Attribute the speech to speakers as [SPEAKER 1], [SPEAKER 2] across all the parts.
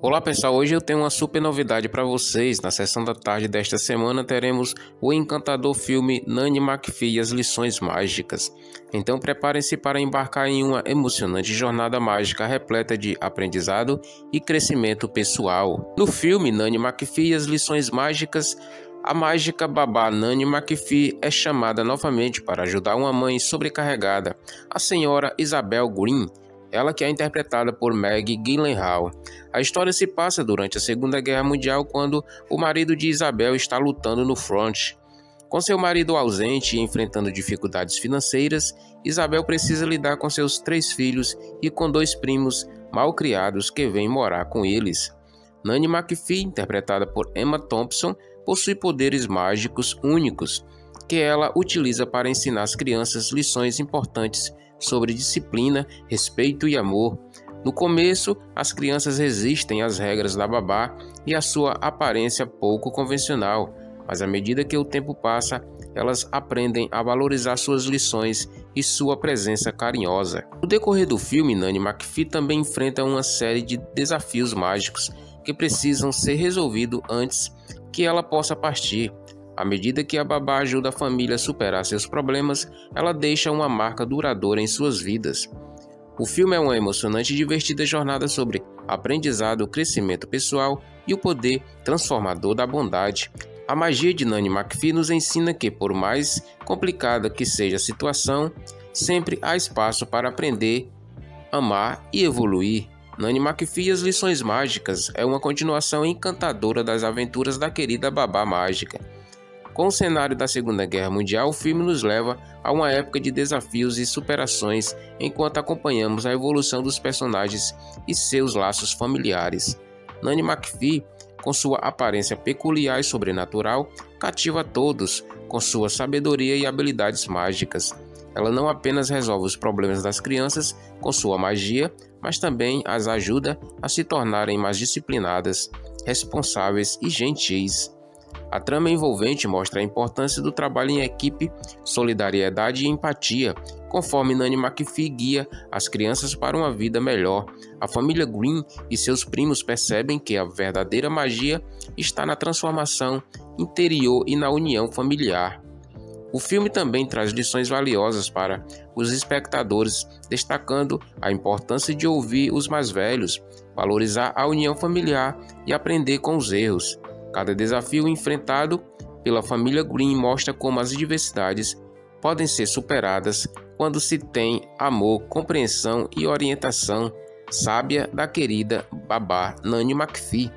[SPEAKER 1] Olá pessoal, hoje eu tenho uma super novidade para vocês. Na sessão da tarde desta semana teremos o encantador filme Nanny McPhee e as Lições Mágicas. Então preparem-se para embarcar em uma emocionante jornada mágica repleta de aprendizado e crescimento pessoal. No filme Nanny McPhee e as Lições Mágicas, a mágica babá Nanny McPhee é chamada novamente para ajudar uma mãe sobrecarregada, a senhora Isabel Green, ela que é interpretada por Maggie Gyllenhaal. A história se passa durante a Segunda Guerra Mundial, quando o marido de Isabel está lutando no front. Com seu marido ausente e enfrentando dificuldades financeiras, Isabel precisa lidar com seus 3 filhos e com 2 primos mal criados que vêm morar com eles. Nanny McPhee, interpretada por Emma Thompson, possui poderes mágicos únicos, que ela utiliza para ensinar às crianças lições importantes sobre disciplina, respeito e amor. No começo, as crianças resistem às regras da babá e à sua aparência pouco convencional, mas à medida que o tempo passa, elas aprendem a valorizar suas lições e sua presença carinhosa. No decorrer do filme, Nanny McPhee também enfrenta uma série de desafios mágicos que precisam ser resolvidos antes que ela possa partir. À medida que a babá ajuda a família a superar seus problemas, ela deixa uma marca duradoura em suas vidas. O filme é uma emocionante e divertida jornada sobre aprendizado, crescimento pessoal e o poder transformador da bondade. A magia de Nanny McPhee nos ensina que, por mais complicada que seja a situação, sempre há espaço para aprender, amar e evoluir. Nanny McPhee e as Lições Mágicas é uma continuação encantadora das aventuras da querida babá mágica. Com o cenário da Segunda Guerra Mundial, o filme nos leva a uma época de desafios e superações enquanto acompanhamos a evolução dos personagens e seus laços familiares. Nanny McPhee, com sua aparência peculiar e sobrenatural, cativa a todos com sua sabedoria e habilidades mágicas. Ela não apenas resolve os problemas das crianças com sua magia, mas também as ajuda a se tornarem mais disciplinadas, responsáveis e gentis. A trama envolvente mostra a importância do trabalho em equipe, solidariedade e empatia, conforme Nanny McPhee guia as crianças para uma vida melhor. A família Green e seus primos percebem que a verdadeira magia está na transformação interior e na união familiar. O filme também traz lições valiosas para os espectadores, destacando a importância de ouvir os mais velhos, valorizar a união familiar e aprender com os erros. Cada desafio enfrentado pela família Green mostra como as adversidades podem ser superadas quando se tem amor, compreensão e orientação sábia da querida babá Nanny McPhee.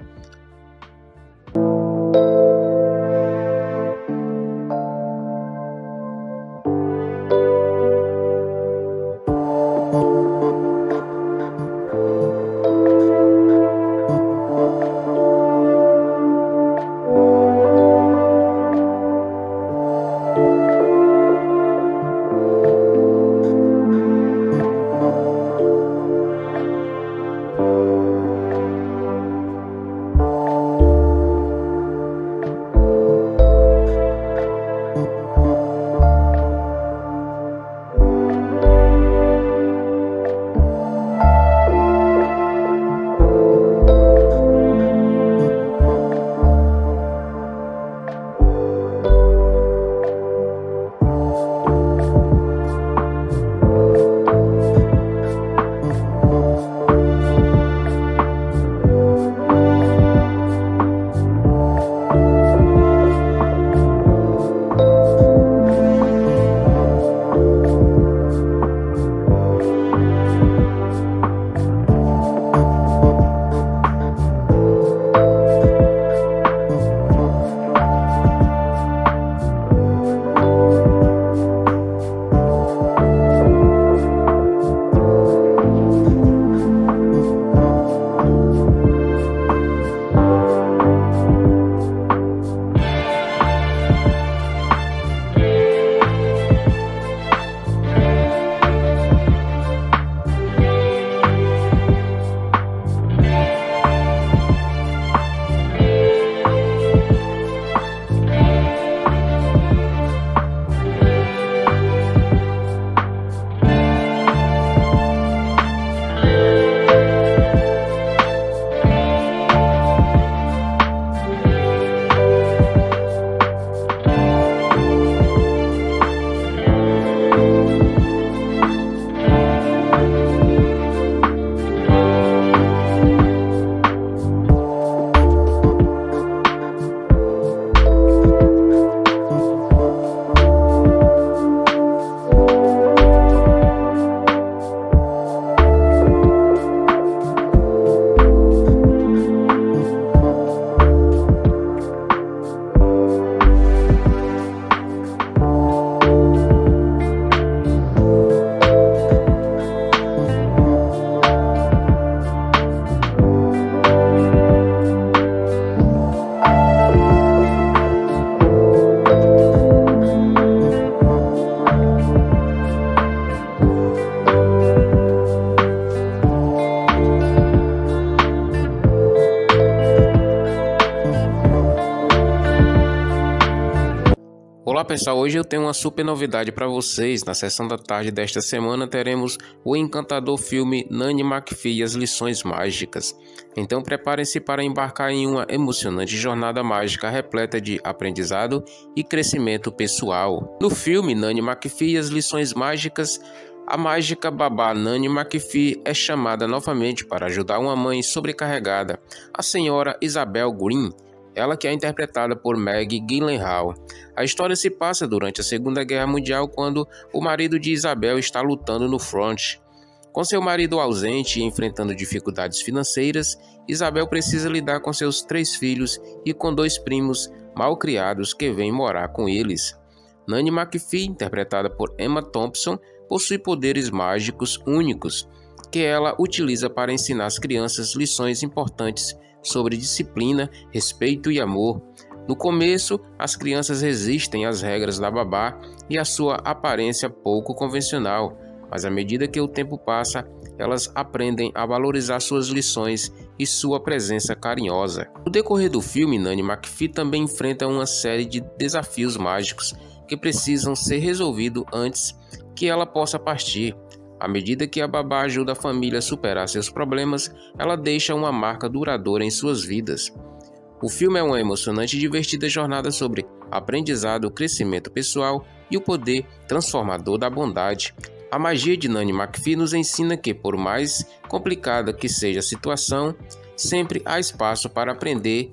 [SPEAKER 1] Olá pessoal, hoje eu tenho uma super novidade para vocês. Na sessão da tarde desta semana teremos o encantador filme Nanny McPhee e as Lições Mágicas. Então preparem-se para embarcar em uma emocionante jornada mágica repleta de aprendizado e crescimento pessoal. No filme Nanny McPhee e as Lições Mágicas, a mágica babá Nanny McPhee é chamada novamente para ajudar uma mãe sobrecarregada, a senhora Isabel Green, ela que é interpretada por Maggie Gyllenhaal. A história se passa durante a Segunda Guerra Mundial, quando o marido de Isabel está lutando no front. Com seu marido ausente e enfrentando dificuldades financeiras, Isabel precisa lidar com seus 3 filhos e com 2 primos mal criados que vêm morar com eles. Nanny McPhee, interpretada por Emma Thompson, possui poderes mágicos únicos, que ela utiliza para ensinar às crianças lições importantes sobre disciplina, respeito e amor. No começo, as crianças resistem às regras da babá e à sua aparência pouco convencional, mas à medida que o tempo passa, elas aprendem a valorizar suas lições e sua presença carinhosa. No decorrer do filme, Nanny McPhee também enfrenta uma série de desafios mágicos que precisam ser resolvidos antes que ela possa partir. À medida que a babá ajuda a família a superar seus problemas, ela deixa uma marca duradoura em suas vidas. O filme é uma emocionante e divertida jornada sobre aprendizado, crescimento pessoal e o poder transformador da bondade. A magia de Nanny McPhee nos ensina que, por mais complicada que seja a situação, sempre há espaço para aprender,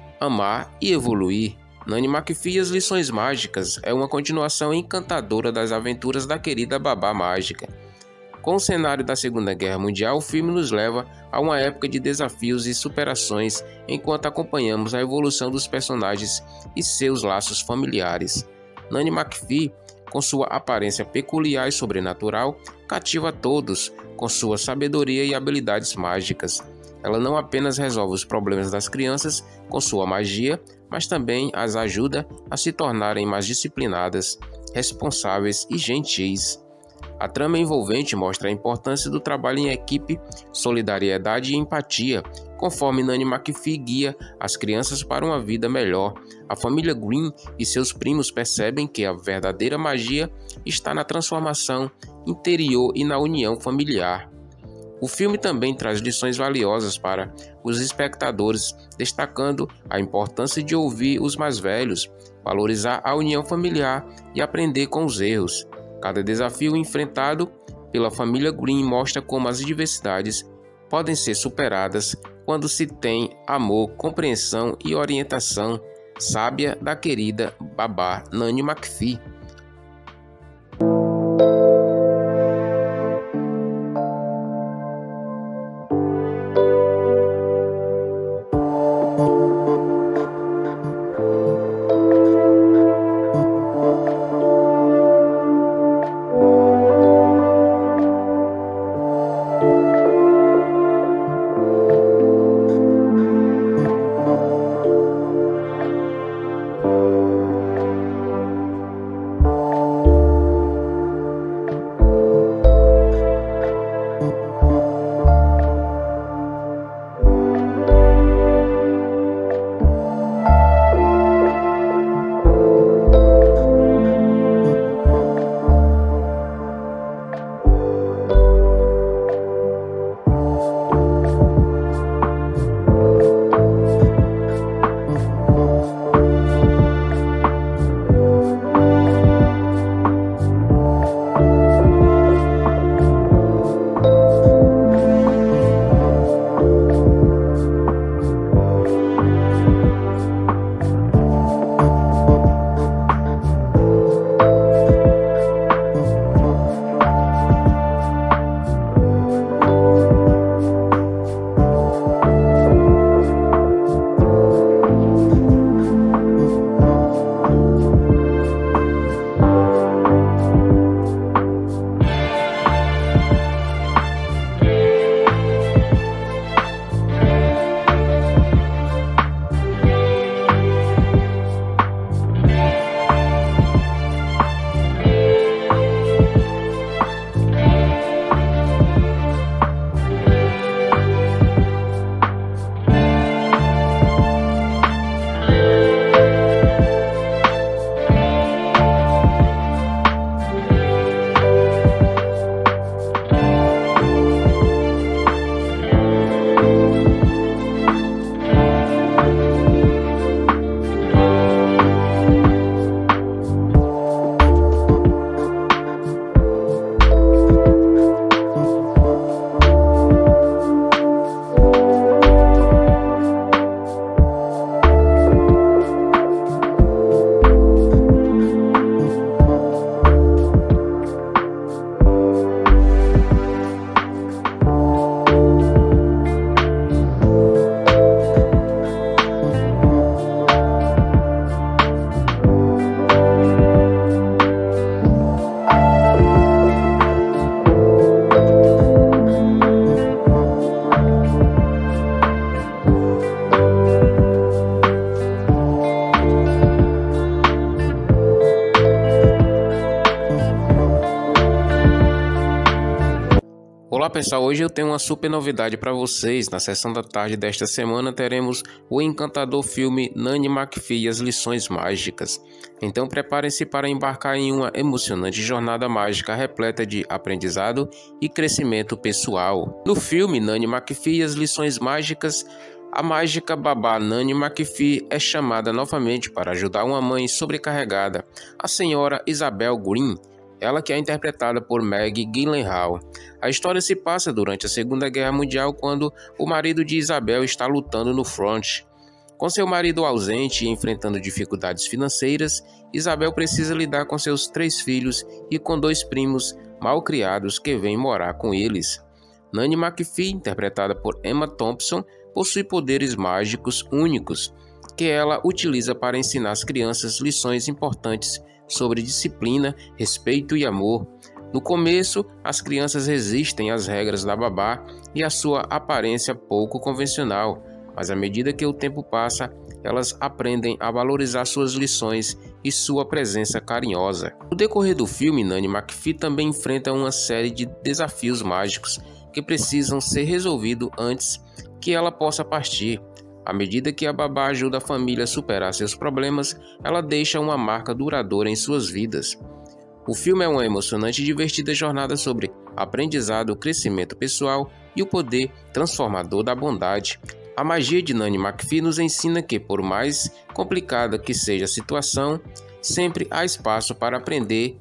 [SPEAKER 1] amar e evoluir. Nanny McPhee e as Lições Mágicas é uma continuação encantadora das aventuras da querida babá mágica. Com o cenário da Segunda Guerra Mundial, o filme nos leva a uma época de desafios e superações enquanto acompanhamos a evolução dos personagens e seus laços familiares. Nanny McPhee, com sua aparência peculiar e sobrenatural, cativa a todos com sua sabedoria e habilidades mágicas. Ela não apenas resolve os problemas das crianças com sua magia, mas também as ajuda a se tornarem mais disciplinadas, responsáveis e gentis. A trama envolvente mostra a importância do trabalho em equipe, solidariedade e empatia, conforme Nanny McPhee guia as crianças para uma vida melhor. A família Green e seus primos percebem que a verdadeira magia está na transformação interior e na união familiar. O filme também traz lições valiosas para os espectadores, destacando a importância de ouvir os mais velhos, valorizar a união familiar e aprender com os erros. Cada desafio enfrentado pela família Green mostra como as adversidades podem ser superadas quando se tem amor, compreensão e orientação sábia da querida babá Nanny McPhee. Olá pessoal, hoje eu tenho uma super novidade para vocês. Na sessão da tarde desta semana teremos o encantador filme Nanny McPhee e as Lições Mágicas. Então preparem-se para embarcar em uma emocionante jornada mágica repleta de aprendizado e crescimento pessoal. No filme Nanny McPhee e as Lições Mágicas, a mágica babá Nanny McPhee é chamada novamente para ajudar uma mãe sobrecarregada, a senhora Isabel Green, ela que é interpretada por Maggie Gyllenhaal. A história se passa durante a Segunda Guerra Mundial, quando o marido de Isabel está lutando no front. Com seu marido ausente e enfrentando dificuldades financeiras, Isabel precisa lidar com seus 3 filhos e com 2 primos mal criados que vêm morar com eles. Nanny McPhee, interpretada por Emma Thompson, possui poderes mágicos únicos, que ela utiliza para ensinar às crianças lições importantes sobre disciplina, respeito e amor. No começo, as crianças resistem às regras da babá e à sua aparência pouco convencional, mas à medida que o tempo passa, elas aprendem a valorizar suas lições e sua presença carinhosa. No decorrer do filme, Nanny McPhee também enfrenta uma série de desafios mágicos que precisam ser resolvidos antes que ela possa partir. À medida que a babá ajuda a família a superar seus problemas, ela deixa uma marca duradoura em suas vidas. O filme é uma emocionante e divertida jornada sobre aprendizado, crescimento pessoal e o poder transformador da bondade. A magia de Nanny McPhee nos ensina que, por mais complicada que seja a situação, sempre há espaço para aprender,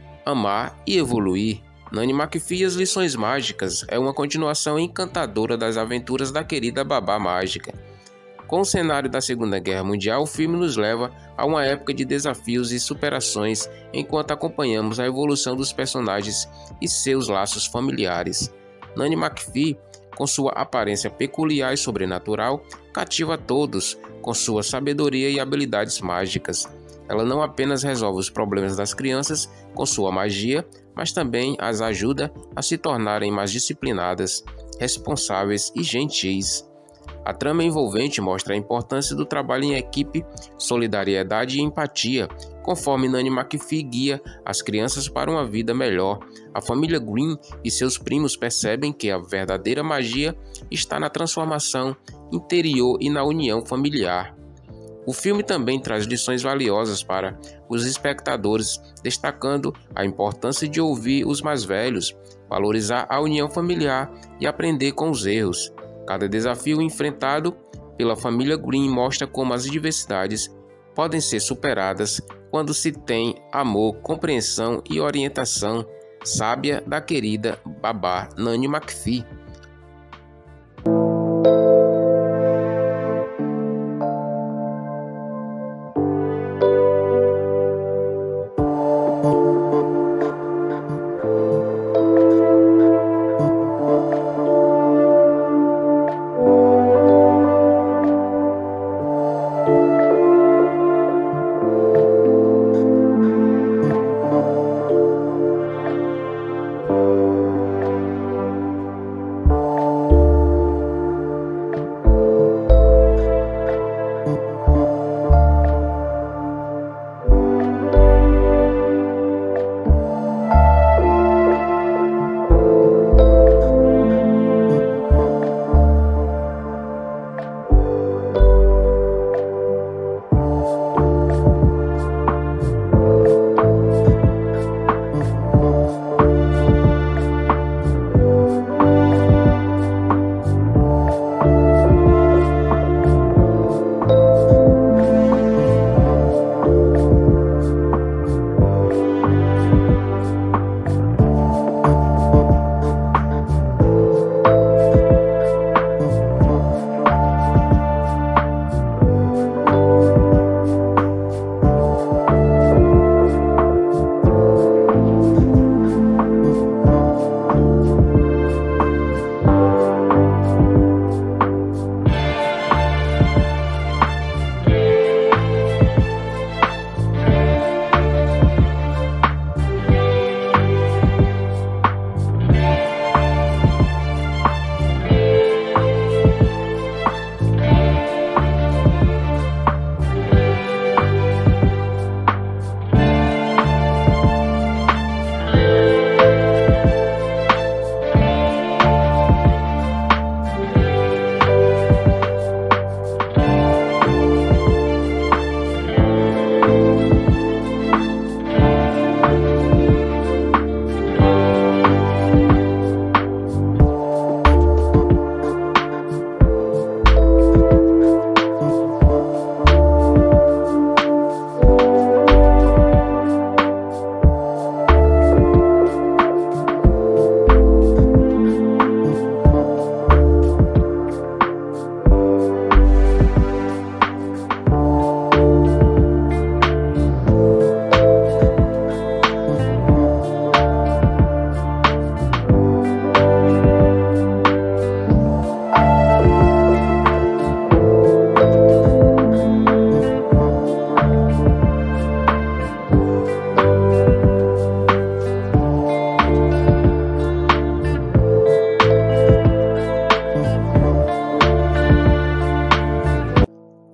[SPEAKER 1] amar e evoluir. Nanny McPhee e as Lições Mágicas é uma continuação encantadora das aventuras da querida babá mágica. Com o cenário da Segunda Guerra Mundial, o filme nos leva a uma época de desafios e superações enquanto acompanhamos a evolução dos personagens e seus laços familiares. Nanny McPhee, com sua aparência peculiar e sobrenatural, cativa a todos com sua sabedoria e habilidades mágicas. Ela não apenas resolve os problemas das crianças com sua magia, mas também as ajuda a se tornarem mais disciplinadas, responsáveis e gentis. A trama envolvente mostra a importância do trabalho em equipe, solidariedade e empatia, conforme Nanny McPhee guia as crianças para uma vida melhor. A família Green e seus primos percebem que a verdadeira magia está na transformação interior e na união familiar. O filme também traz lições valiosas para os espectadores, destacando a importância de ouvir os mais velhos, valorizar a união familiar e aprender com os erros. Cada desafio enfrentado pela família Green mostra como as diversidades podem ser superadas quando se tem amor, compreensão e orientação sábia da querida babá Nanny McPhee.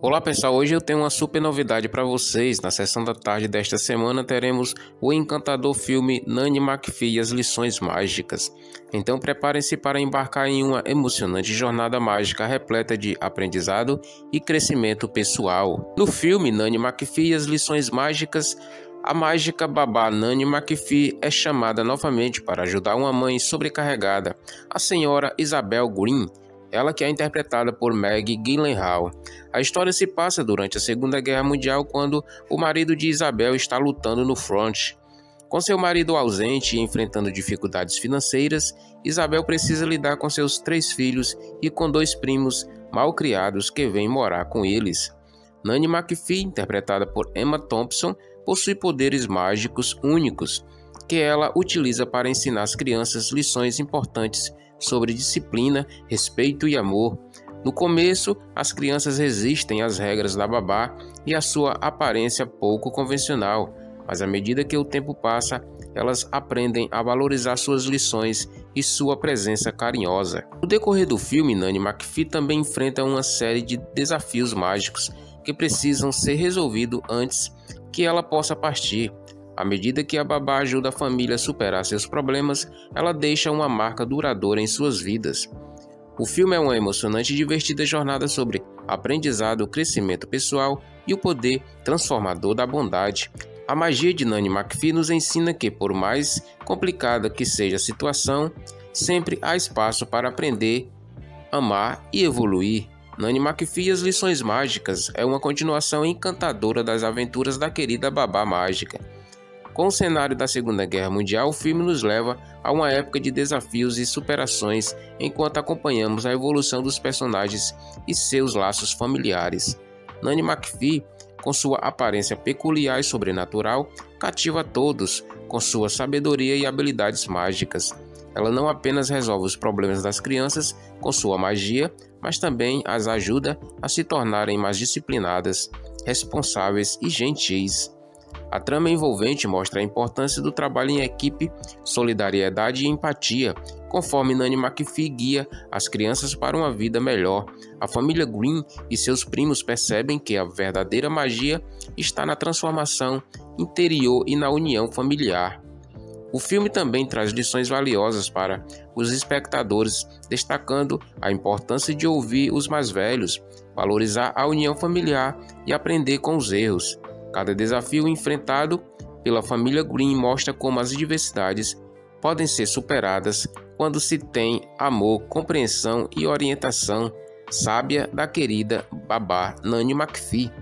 [SPEAKER 1] Olá pessoal, hoje eu tenho uma super novidade para vocês. Na sessão da tarde desta semana teremos o encantador filme Nanny McPhee e as Lições Mágicas. Então preparem-se para embarcar em uma emocionante jornada mágica repleta de aprendizado e crescimento pessoal. No filme Nanny McPhee e as Lições Mágicas, a mágica babá Nanny McPhee é chamada novamente para ajudar uma mãe sobrecarregada, a senhora Isabel Green, ela que é interpretada por Maggie Gyllenhaal. A história se passa durante a Segunda Guerra Mundial, quando o marido de Isabel está lutando no front. Com seu marido ausente e enfrentando dificuldades financeiras, Isabel precisa lidar com seus 3 filhos e com 2 primos mal criados que vêm morar com eles. Nanny McPhee, interpretada por Emma Thompson, possui poderes mágicos únicos, que ela utiliza para ensinar às crianças lições importantes sobre disciplina, respeito e amor. No começo, as crianças resistem às regras da babá e à sua aparência pouco convencional, mas à medida que o tempo passa, elas aprendem a valorizar suas lições e sua presença carinhosa. No decorrer do filme, Nanny McPhee também enfrenta uma série de desafios mágicos que precisam ser resolvidos antes que ela possa partir. À medida que a babá ajuda a família a superar seus problemas, ela deixa uma marca duradoura em suas vidas. O filme é uma emocionante e divertida jornada sobre aprendizado, crescimento pessoal e o poder transformador da bondade. A magia de Nanny McPhee nos ensina que, por mais complicada que seja a situação, sempre há espaço para aprender, amar e evoluir. Nanny McPhee e as Lições Mágicas é uma continuação encantadora das aventuras da querida babá mágica. Com o cenário da Segunda Guerra Mundial, o filme nos leva a uma época de desafios e superações enquanto acompanhamos a evolução dos personagens e seus laços familiares. Nanny McPhee, com sua aparência peculiar e sobrenatural, cativa a todos com sua sabedoria e habilidades mágicas. Ela não apenas resolve os problemas das crianças com sua magia, mas também as ajuda a se tornarem mais disciplinadas, responsáveis e gentis. A trama envolvente mostra a importância do trabalho em equipe, solidariedade e empatia, conforme Nanny McPhee guia as crianças para uma vida melhor. A família Green e seus primos percebem que a verdadeira magia está na transformação interior e na união familiar. O filme também traz lições valiosas para os espectadores, destacando a importância de ouvir os mais velhos, valorizar a união familiar e aprender com os erros. Cada desafio enfrentado pela família Green mostra como as diversidades podem ser superadas quando se tem amor, compreensão e orientação sábia da querida babá Nanny McPhee.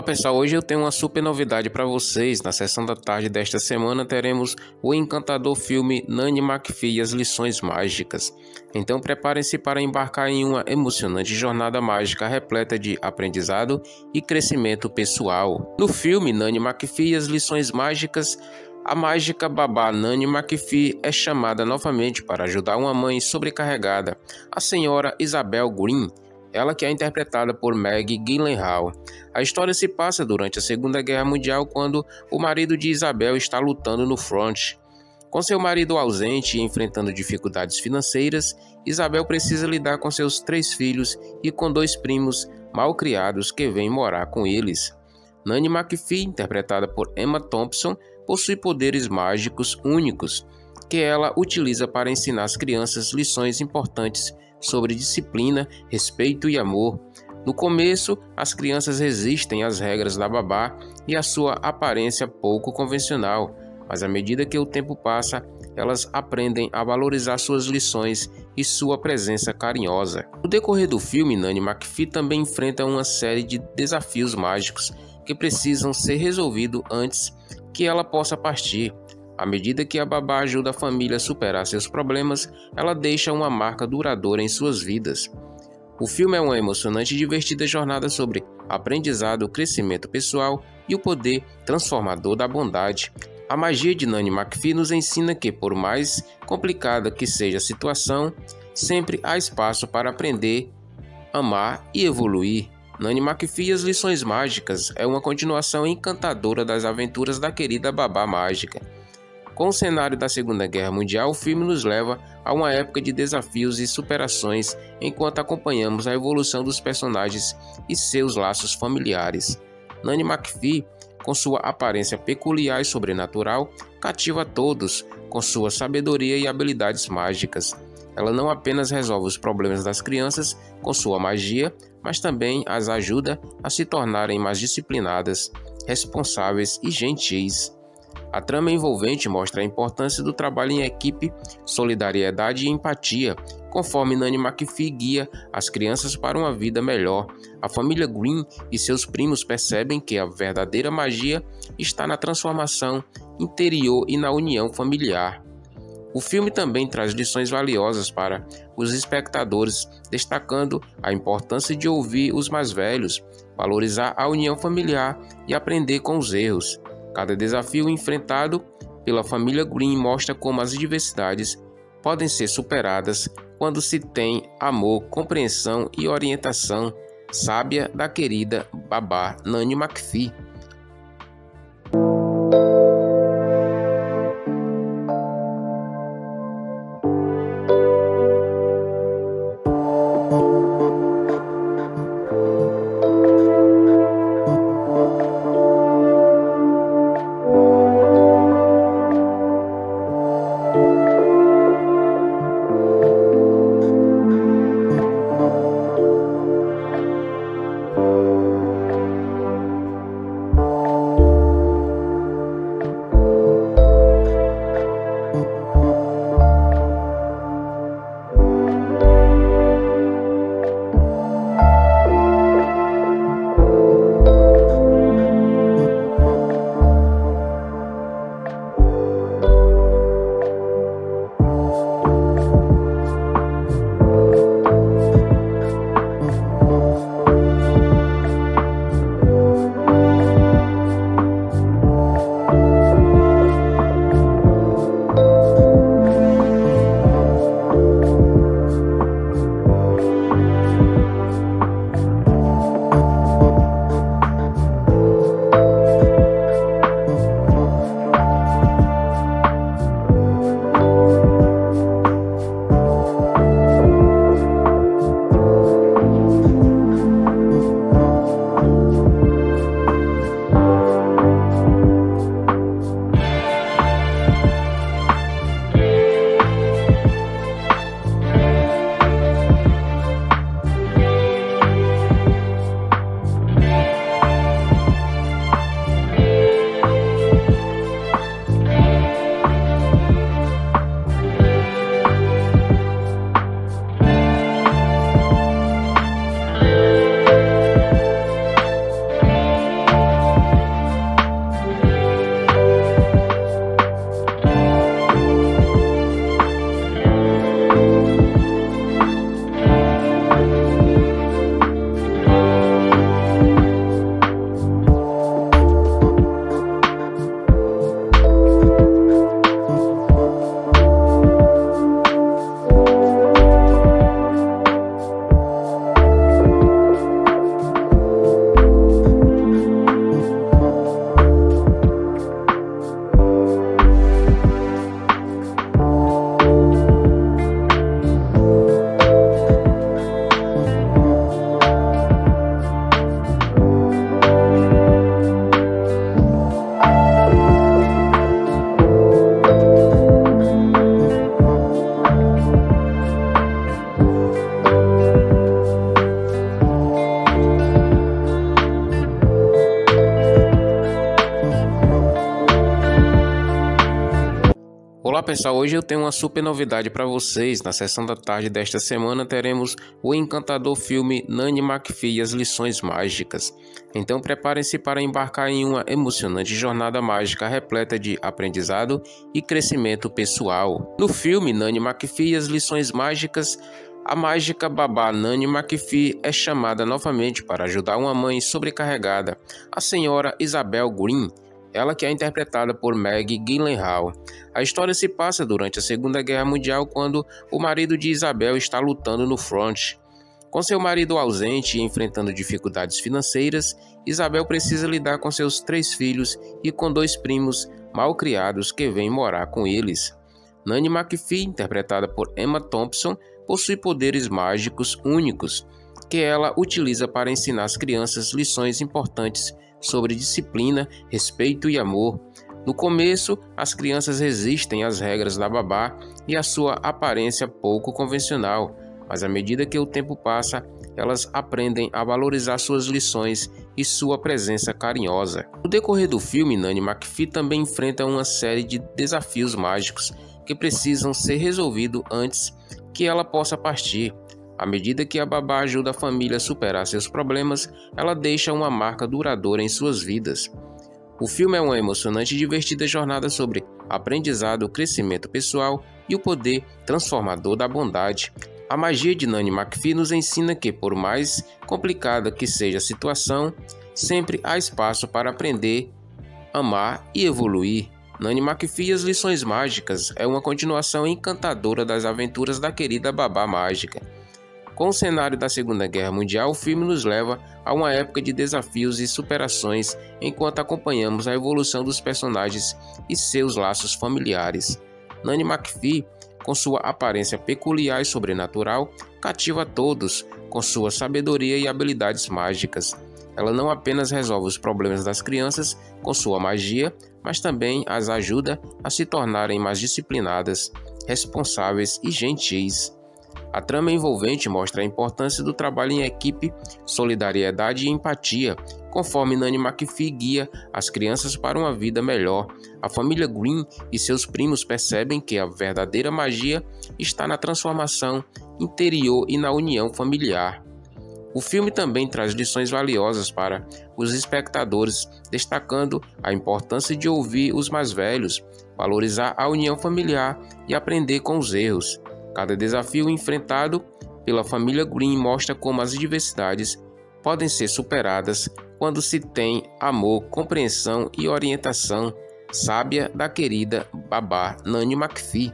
[SPEAKER 1] Olá pessoal, hoje eu tenho uma super novidade para vocês. Na sessão da tarde desta semana teremos o encantador filme Nanny McPhee e as Lições Mágicas. Então preparem-se para embarcar em uma emocionante jornada mágica repleta de aprendizado e crescimento pessoal. No filme Nanny McPhee e as Lições Mágicas, a mágica babá Nanny McPhee é chamada novamente para ajudar uma mãe sobrecarregada, a senhora Isabel Green, ela que é interpretada por Maggie Gyllenhaal. A história se passa durante a Segunda Guerra Mundial, quando o marido de Isabel está lutando no front. Com seu marido ausente e enfrentando dificuldades financeiras, Isabel precisa lidar com seus 3 filhos e com 2 primos mal criados que vêm morar com eles. Nanny McPhee, interpretada por Emma Thompson, possui poderes mágicos únicos, que ela utiliza para ensinar às crianças lições importantes sobre disciplina, respeito e amor. No começo, as crianças resistem às regras da babá e à sua aparência pouco convencional, mas à medida que o tempo passa, elas aprendem a valorizar suas lições e sua presença carinhosa. No decorrer do filme, Nanny McPhee também enfrenta uma série de desafios mágicos que precisam ser resolvidos antes que ela possa partir. À medida que a babá ajuda a família a superar seus problemas, ela deixa uma marca duradoura em suas vidas. O filme é uma emocionante e divertida jornada sobre aprendizado, crescimento pessoal e o poder transformador da bondade. A magia de Nanny McPhee nos ensina que, por mais complicada que seja a situação, sempre há espaço para aprender, amar e evoluir. Nanny McPhee e as Lições Mágicas é uma continuação encantadora das aventuras da querida babá mágica. Com o cenário da Segunda Guerra Mundial, o filme nos leva a uma época de desafios e superações enquanto acompanhamos a evolução dos personagens e seus laços familiares. Nanny McPhee, com sua aparência peculiar e sobrenatural, cativa a todos com sua sabedoria e habilidades mágicas. Ela não apenas resolve os problemas das crianças com sua magia, mas também as ajuda a se tornarem mais disciplinadas, responsáveis e gentis. A trama envolvente mostra a importância do trabalho em equipe, solidariedade e empatia, conforme Nanny McPhee guia as crianças para uma vida melhor. A família Green e seus primos percebem que a verdadeira magia está na transformação interior e na união familiar. O filme também traz lições valiosas para os espectadores, destacando a importância de ouvir os mais velhos, valorizar a união familiar e aprender com os erros. Cada desafio enfrentado pela família Green mostra como as diversidades podem ser superadas quando se tem amor, compreensão e orientação sábia da querida babá Nanny McPhee. pessoal, hoje eu tenho uma super novidade para vocês. Na sessão da tarde desta semana teremos o encantador filme Nanny McPhee e as Lições Mágicas. Então preparem-se para embarcar em uma emocionante jornada mágica repleta de aprendizado e crescimento pessoal. No filme Nanny McPhee e as Lições Mágicas, a mágica babá Nanny McPhee é chamada novamente para ajudar uma mãe sobrecarregada, a senhora Isabel Green, ela que é interpretada por Maggie Gyllenhaal. A história se passa durante a Segunda Guerra Mundial, quando o marido de Isabel está lutando no front. Com seu marido ausente e enfrentando dificuldades financeiras, Isabel precisa lidar com seus 3 filhos e com 2 primos mal criados que vêm morar com eles. Nanny McPhee, interpretada por Emma Thompson, possui poderes mágicos únicos, que ela utiliza para ensinar às crianças lições importantes sobre disciplina, respeito e amor. No começo, as crianças resistem às regras da babá e à sua aparência pouco convencional, mas à medida que o tempo passa, elas aprendem a valorizar suas lições e sua presença carinhosa. No decorrer do filme, Nanny McPhee também enfrenta uma série de desafios mágicos que precisam ser resolvidos antes que ela possa partir. À medida que a babá ajuda a família a superar seus problemas, ela deixa uma marca duradoura em suas vidas. O filme é uma emocionante e divertida jornada sobre aprendizado, crescimento pessoal e o poder transformador da bondade. A magia de Nanny McPhee nos ensina que, por mais complicada que seja a situação, sempre há espaço para aprender, amar e evoluir. Nanny McPhee e as Lições Mágicas é uma continuação encantadora das aventuras da querida babá mágica. Com o cenário da Segunda Guerra Mundial, o filme nos leva a uma época de desafios e superações enquanto acompanhamos a evolução dos personagens e seus laços familiares. Nanny McPhee, com sua aparência peculiar e sobrenatural, cativa a todos com sua sabedoria e habilidades mágicas. Ela não apenas resolve os problemas das crianças com sua magia, mas também as ajuda a se tornarem mais disciplinadas, responsáveis e gentis. A trama envolvente mostra a importância do trabalho em equipe, solidariedade e empatia, conforme Nanny McPhee guia as crianças para uma vida melhor. A família Green e seus primos percebem que a verdadeira magia está na transformação interior e na união familiar. O filme também traz lições valiosas para os espectadores, destacando a importância de ouvir os mais velhos, valorizar a união familiar e aprender com os erros. Cada desafio enfrentado pela família Green mostra como as diversidades podem ser superadas quando se tem amor, compreensão e orientação sábia da querida babá Nanny McPhee.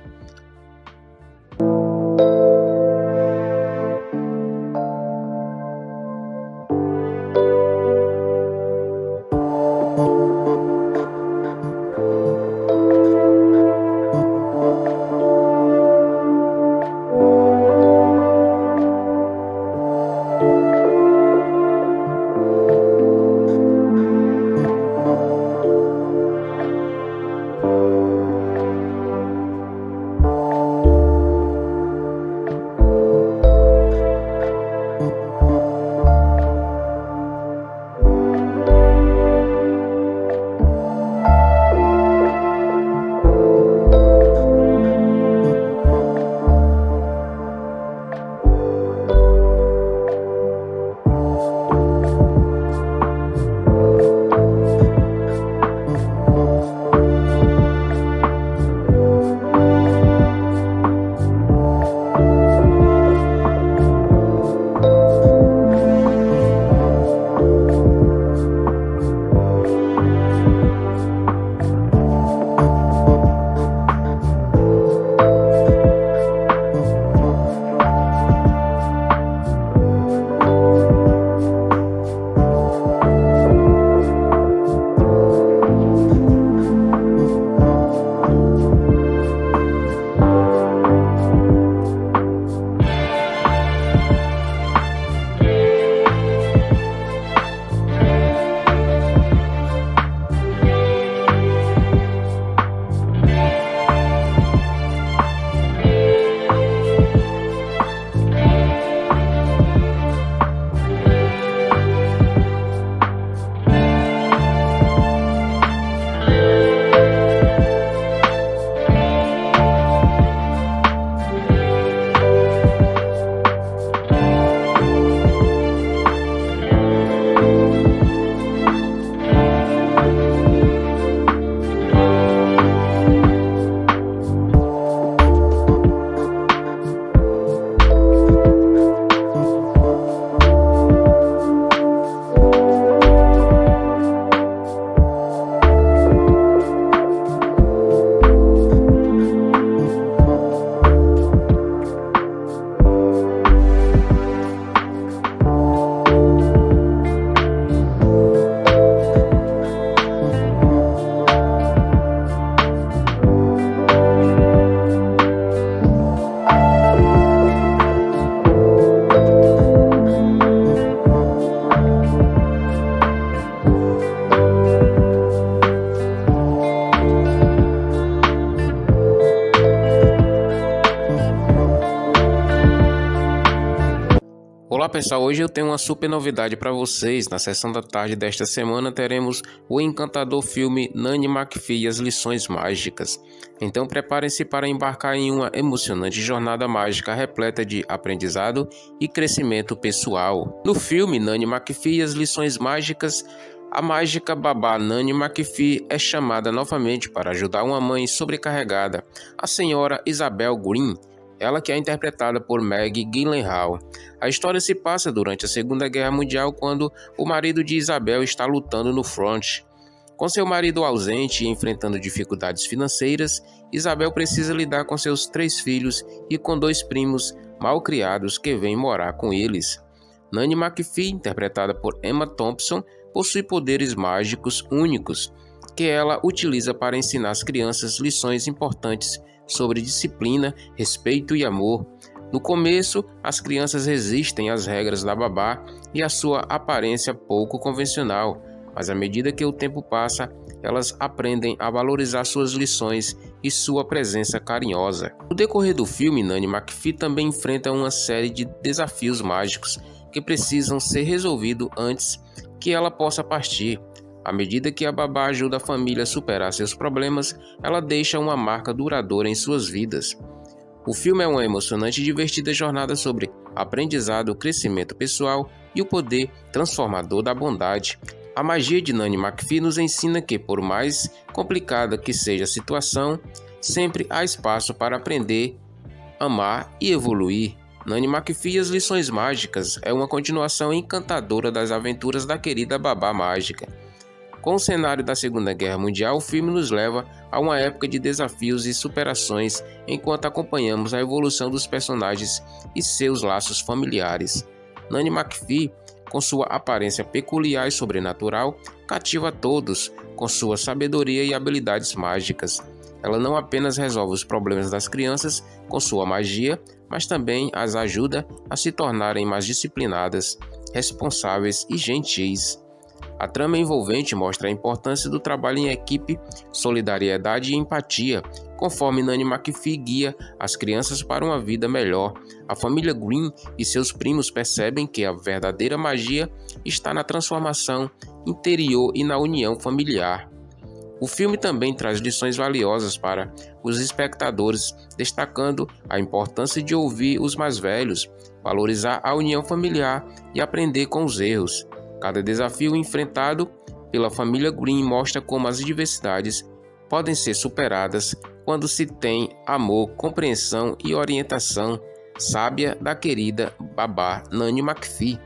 [SPEAKER 1] Olá pessoal, hoje eu tenho uma super novidade para vocês. Na sessão da tarde desta semana teremos o encantador filme Nanny McPhee e as Lições Mágicas. Então preparem-se para embarcar em uma emocionante jornada mágica repleta de aprendizado e crescimento pessoal. No filme Nanny McPhee e as Lições Mágicas, a mágica babá Nanny McPhee é chamada novamente para ajudar uma mãe sobrecarregada, a senhora Isabel Green, ela que é interpretada por Maggie Gyllenhaal. A história se passa durante a Segunda Guerra Mundial, quando o marido de Isabel está lutando no front. Com seu marido ausente e enfrentando dificuldades financeiras, Isabel precisa lidar com seus 3 filhos e com 2 primos mal criados que vêm morar com eles. Nanny McPhee, interpretada por Emma Thompson, possui poderes mágicos únicos, que ela utiliza para ensinar às crianças lições importantes sobre disciplina, respeito e amor. No começo, as crianças resistem às regras da babá e à sua aparência pouco convencional, mas à medida que o tempo passa, elas aprendem a valorizar suas lições e sua presença carinhosa. No decorrer do filme, Nanny McPhee também enfrenta uma série de desafios mágicos que precisam ser resolvidos antes que ela possa partir. À medida que a babá ajuda a família a superar seus problemas, ela deixa uma marca duradoura em suas vidas. O filme é uma emocionante e divertida jornada sobre aprendizado, crescimento pessoal e o poder transformador da bondade. A magia de Nanny McPhee nos ensina que, por mais complicada que seja a situação, sempre há espaço para aprender, amar e evoluir. Nanny McPhee e as Lições Mágicas é uma continuação encantadora das aventuras da querida babá mágica. Com o cenário da Segunda Guerra Mundial, o filme nos leva a uma época de desafios e superações enquanto acompanhamos a evolução dos personagens e seus laços familiares. Nanny McPhee, com sua aparência peculiar e sobrenatural, cativa a todos com sua sabedoria e habilidades mágicas. Ela não apenas resolve os problemas das crianças com sua magia, mas também as ajuda a se tornarem mais disciplinadas, responsáveis e gentis. A trama envolvente mostra a importância do trabalho em equipe, solidariedade e empatia, conforme Nanny McPhee guia as crianças para uma vida melhor. A família Green e seus primos percebem que a verdadeira magia está na transformação interior e na união familiar. O filme também traz lições valiosas para os espectadores, destacando a importância de ouvir os mais velhos, valorizar a união familiar e aprender com os erros. Cada desafio enfrentado pela família Green mostra como as diversidades podem ser superadas quando se tem amor, compreensão e orientação sábia da querida babá Nanny McPhee.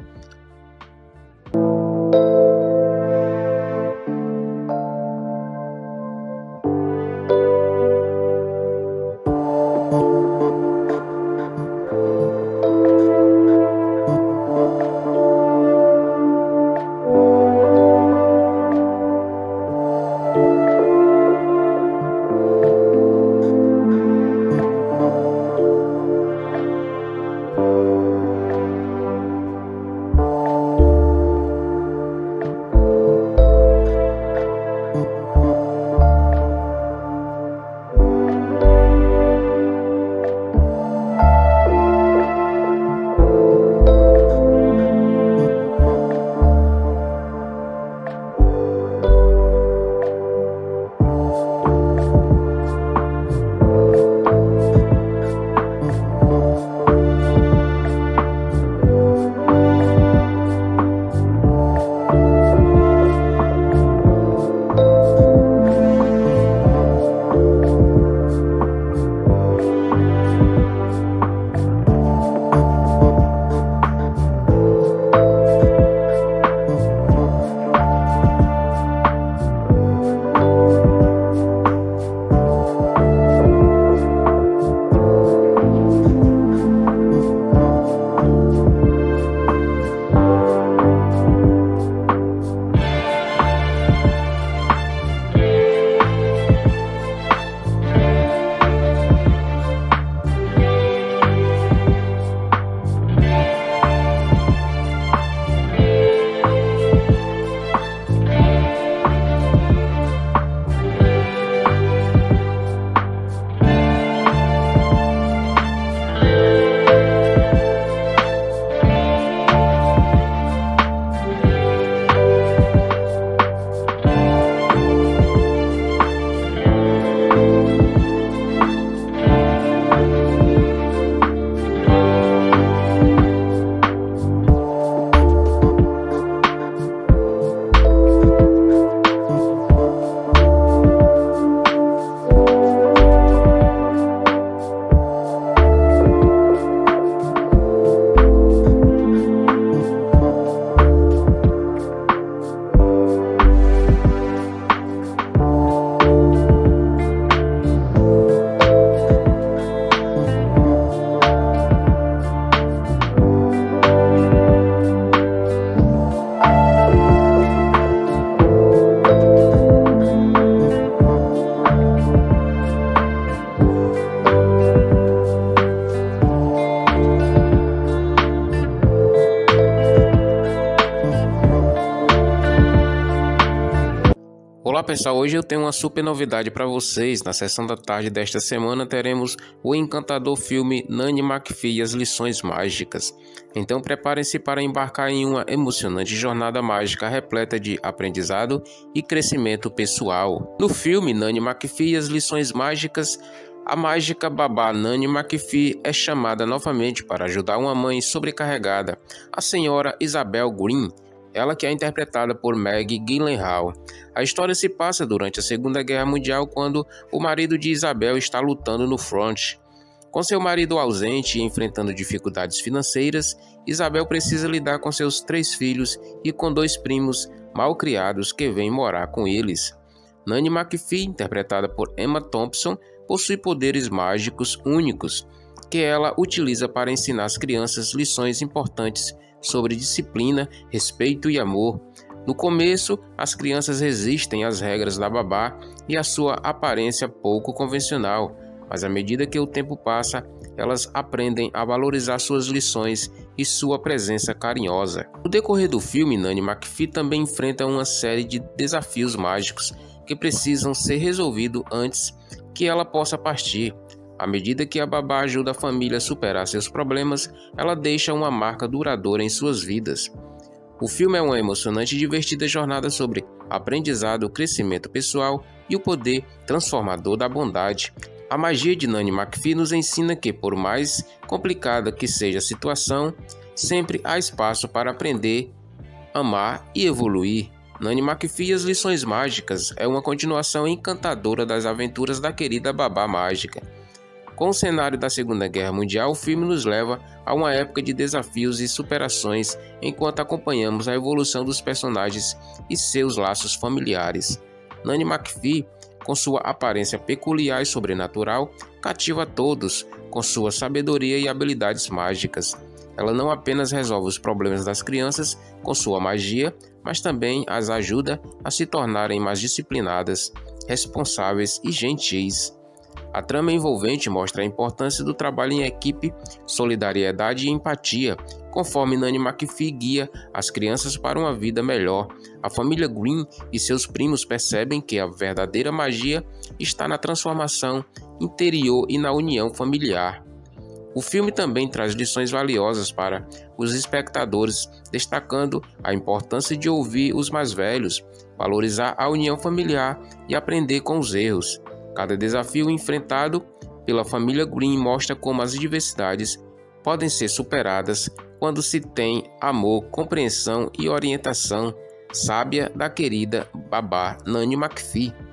[SPEAKER 1] Olá pessoal, hoje eu tenho uma super novidade para vocês. Na sessão da tarde desta semana teremos o encantador filme Nanny McPhee e as Lições Mágicas. Então preparem-se para embarcar em uma emocionante jornada mágica repleta de aprendizado e crescimento pessoal. No filme Nanny McPhee e as Lições Mágicas, a mágica babá Nanny McPhee é chamada novamente para ajudar uma mãe sobrecarregada, a senhora Isabel Green. Ela que é interpretada por Maggie Gyllenhaal. A história se passa durante a Segunda Guerra Mundial, quando o marido de Isabel está lutando no front. Com seu marido ausente e enfrentando dificuldades financeiras, Isabel precisa lidar com seus 3 filhos e com 2 primos mal criados que vêm morar com eles. Nanny McPhee, interpretada por Emma Thompson, possui poderes mágicos únicos, que ela utiliza para ensinar às crianças lições importantes sobre disciplina, respeito e amor. No começo, as crianças resistem às regras da babá e à sua aparência pouco convencional, mas à medida que o tempo passa, elas aprendem a valorizar suas lições e sua presença carinhosa. No decorrer do filme, Nanny McPhee também enfrenta uma série de desafios mágicos que precisam ser resolvidos antes que ela possa partir. À medida que a babá ajuda a família a superar seus problemas, ela deixa uma marca duradoura em suas vidas. O filme é uma emocionante e divertida jornada sobre aprendizado, crescimento pessoal e o poder transformador da bondade. A magia de Nanny McPhee nos ensina que, por mais complicada que seja a situação, sempre há espaço para aprender, amar e evoluir. Nanny McPhee e as Lições Mágicas é uma continuação encantadora das aventuras da querida babá mágica. Com o cenário da Segunda Guerra Mundial, o filme nos leva a uma época de desafios e superações enquanto acompanhamos a evolução dos personagens e seus laços familiares. Nanny McPhee, com sua aparência peculiar e sobrenatural, cativa a todos com sua sabedoria e habilidades mágicas. Ela não apenas resolve os problemas das crianças com sua magia, mas também as ajuda a se tornarem mais disciplinadas, responsáveis e gentis. A trama envolvente mostra a importância do trabalho em equipe, solidariedade e empatia, conforme Nanny McPhee guia as crianças para uma vida melhor. A família Green e seus primos percebem que a verdadeira magia está na transformação interior e na união familiar. O filme também traz lições valiosas para os espectadores, destacando a importância de ouvir os mais velhos, valorizar a união familiar e aprender com os erros. Cada desafio enfrentado pela família Green mostra como as diversidades podem ser superadas quando se tem amor, compreensão e orientação sábia da querida babá Nanny McPhee.